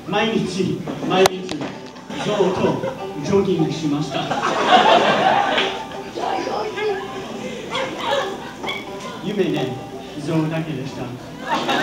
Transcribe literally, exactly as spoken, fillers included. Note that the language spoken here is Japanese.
毎日毎日象とジョギングしました。夢ね、象だけでした。